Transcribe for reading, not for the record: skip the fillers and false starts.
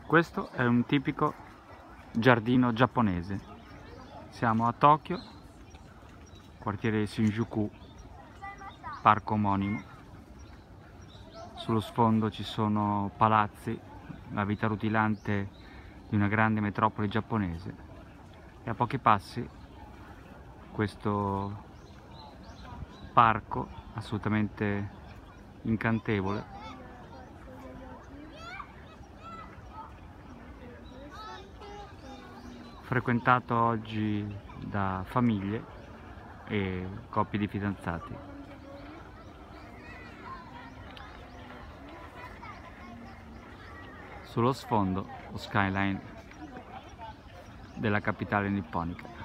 Questo è un tipico giardino giapponese. Siamo a Tokyo, quartiere Shinjuku, parco omonimo. Sullo sfondo ci sono palazzi, la vita rutilante di una grande metropoli giapponese, e a pochi passi questo parco assolutamente incantevole, frequentato oggi da famiglie e coppie di fidanzati. Sullo sfondo lo skyline della capitale nipponica.